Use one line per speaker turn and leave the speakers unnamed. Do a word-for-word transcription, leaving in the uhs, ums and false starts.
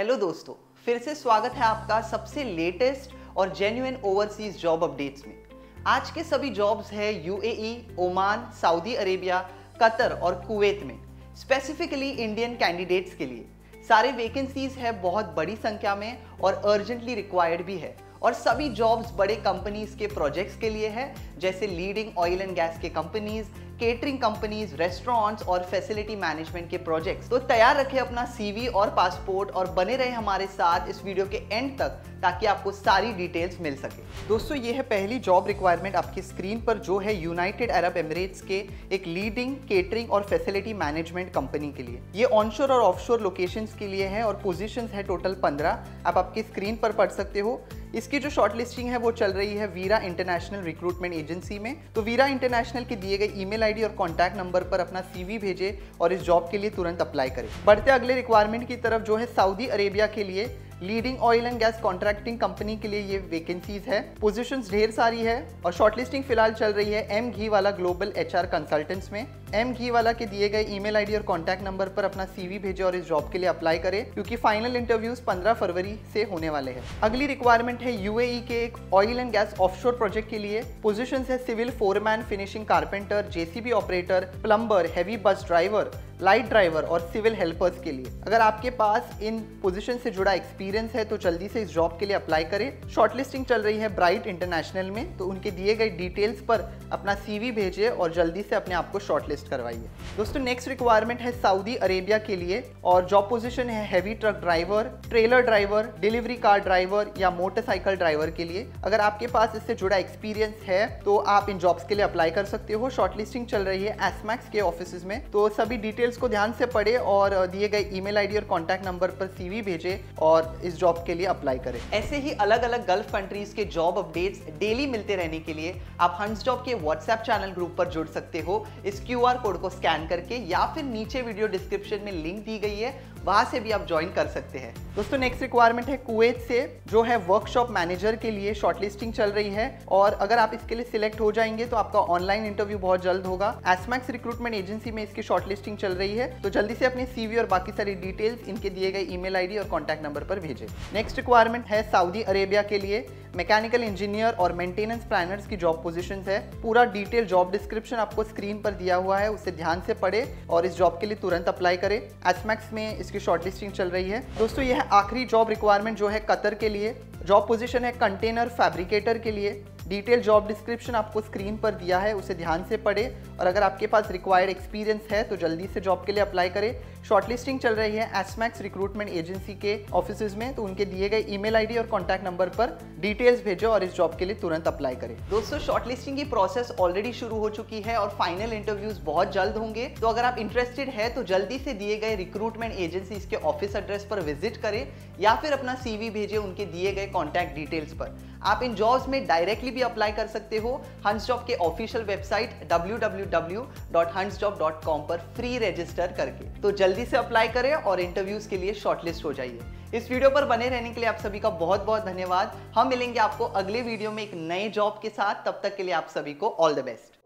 Hello दोस्तों, फिर से स्वागत है आपका सबसे लेटेस्ट और जेन्युइन ओवरसीज जॉब अपडेट्स में। आज के सभी जॉब्स है UAE, Oman, Saudi Arabia, Qatar और कुवैत में, स्पेसिफिकली इंडियन कैंडिडेट्स के लिए। सारे वैकेंसीज है बहुत बड़ी संख्या में और अर्जेंटली रिक्वायर्ड भी है, और सभी जॉब्स बड़े कंपनीज के प्रोजेक्ट्स के लिए है, जैसे लीडिंग ऑयल एंड गैस के कंपनीज, केटरिंग कंपनीज, रेस्टोरेंट्स और फैसिलिटी मैनेजमेंट के प्रोजेक्ट्स। तो तैयार रखें अपना सीवी और पासपोर्ट और बने रहे हमारे साथ इस वीडियो के एंड तक, ताकि आपको सारी डिटेल्स मिल सके। दोस्तों, ये है पहली जॉब रिक्वायरमेंट आपकी स्क्रीन पर, जो है यूनाइटेड अरब एमिरेट्स के एक लीडिंग केटरिंग और फैसिलिटी मैनेजमेंट कंपनी के लिए। ये ऑनशोर और ऑफशोर लोकेशंस के लिए है और पोजीशंस है टोटल पंद्रह, आप आपकी स्क्रीन पर पढ़ सकते हो। इसकी जो शॉर्टलिस्टिंग है वो चल रही है वीरा इंटरनेशनल रिक्रूटमेंट एजेंसी में। तो वीरा इंटरनेशनल के दिए गए ईमेल आईडी और कॉन्टैक्ट नंबर पर अपना सीवी भेजे और इस जॉब के लिए तुरंत अप्लाई करें। बढ़ते अगले रिक्वायरमेंट की तरफ, जो है सऊदी अरेबिया के लिए leading oil and gas contracting company के लिए ये वैकेंसीज है। पोजीशंस ढेर सारी है और शॉर्टलिस्टिंग फिलहाल चल रही है M Ghiwala global HR consultants में। एम घी वाला के दिए गए ईमेल आईडी और कॉन्टैक्ट नंबर पर अपना सीवी भेजे और इस जॉब के लिए अप्लाई करें, क्योंकि फाइनल इंटरव्यूज पंद्रह फरवरी से होने वाले हैं। अगली रिक्वायरमेंट है यूएई के एक oil and gas offshore project के लिए। पोजीशंस है civil foreman, finishing carpenter, JCB operator, plumber, heavy bus driver, light driver और सिविल हेल्पर्स के लिए। अगर आपके पास इन पोजीशन से जुड़ा एक्सपीरियंस है तो जल्दी से इस जॉब के लिए अप्लाई करें। शॉर्टलिस्टिंग चल रही है ब्राइट इंटरनेशनल में, तो उनके दिए गए डिटेल्स पर अपना सीवी भेजिए और जल्दी से अपने आप को शॉर्टलिस्ट करवाइए। दोस्तों, नेक्स्ट रिक्वायरमेंट है सऊदी अरेबिया के लिए और जॉब पोजीशन है heavy truck driver, trailer driver, delivery car driver या मोटरसाइकिल ड्राइवर के लिए। अगर आपके पास इससे जुड़ा एक्सपीरियंस है तो आप इन जॉब्स के लिए अप्लाई कर सकते हो। शॉर्टलिस्टिंग चल रही है एसमैक्स के ऑफिस में, तो सभी डिटेल्स को ध्यान से पढ़े और दिए गए ईमेल आईडी और कॉन्टैक्ट नंबर पर सीवी भेजे और इस जॉब के लिए अप्लाई करें। ऐसे ही अलग अलग गल्फ कंट्रीज के जॉब अपडेट्स डेली मिलते रहने के लिए आप हंस जॉब के व्हाट्सएप चैनल ग्रुप पर जुड़ सकते हो, इस क्यूआर कोड को स्कैन करके, या फिर नीचे वीडियो डिस्क्रिप्शन में लिंक दी गई है, वहां से भी आप ज्वाइन कर सकते हैं। दोस्तों, नेक्स्ट रिक्वायरमेंट है कुवैत से, जो है वर्कशॉप मैनेजर के लिए। शॉर्टलिस्टिंग चल रही है और अगर आप इसके लिए सिलेक्ट हो जाएंगे तो आपका ऑनलाइन इंटरव्यू बहुत जल्द होगा। एसमैक्स रिक्रूटमेंट एजेंसी में इसकी शॉर्टलिस्टिंग चल रही है, तो जल्दी से अपनी सीवी और बाकी सारी डिटेल्स इनके दिए गए ईमेल आईडी और कॉन्टैक्ट नंबर पर भेजें। नेक्स्ट रिक्वायरमेंट है सऊदी अरेबिया के लिए मैकेनिकल इंजीनियर और मेंटेनेंस प्लानर्स की जॉब पोजीशंस है। पूरा डिटेल जॉब डिस्क्रिप्शन आपको स्क्रीन पर दिया हुआ है, उसे ध्यान से पढ़े और इस जॉब के लिए तुरंत अप्लाई करें। एसमैक्स में इसकी शॉर्टलिस्टिंग चल रही है। दोस्तों, यह है आखिरी जॉब रिक्वायरमेंट, जो है कतर के लिए। जॉब पोजीशन है कंटेनर फैब्रिकेटर के लिए। डिटेल जॉब डिस्क्रिप्शन आपको स्क्रीन पर दिया है, उसे ध्यान से पढ़े और अगर आपके पास रिक्वायर्ड एक्सपीरियंस है तो जल्दी से जॉब के लिए अप्लाई करें। शॉर्टलिस्टिंग चल रही है एसमैक्स रिक्रूटमेंट एजेंसी के ऑफिसेज में, तो उनके दिए गए ईमेल आईडी और कॉन्टैक्ट नंबर पर डिटेल्स भेजो और इस जॉब के लिए तुरंत अप्लाई करें। दोस्तों, शॉर्टलिस्टिंग की प्रोसेस ऑलरेडी शुरू हो चुकी है और फाइनल इंटरव्यूज बहुत जल्द होंगे, तो अगर आप इंटरेस्टेड है तो जल्दी से दिए गए रिक्रूटमेंट एजेंसीज के ऑफिस एड्रेस पर विजिट करें या फिर अपना सीवी भेजें उनके दिए गए कॉन्टैक्ट डिटेल्स पर। आप इन जॉब्स में डायरेक्टली भी अप्लाई कर सकते हो हंस जॉब के official website W W W dot Hans job dot com पर फ्री रजिस्टर करके। तो जल्दी से अप्लाई करें और इंटरव्यूज के लिए शॉर्टलिस्ट हो जाइए। इस वीडियो पर बने रहने के लिए आप सभी का बहुत बहुत धन्यवाद। हम मिलेंगे आपको अगले वीडियो में एक नए जॉब के साथ, तब तक के लिए आप सभी को ऑल द बेस्ट।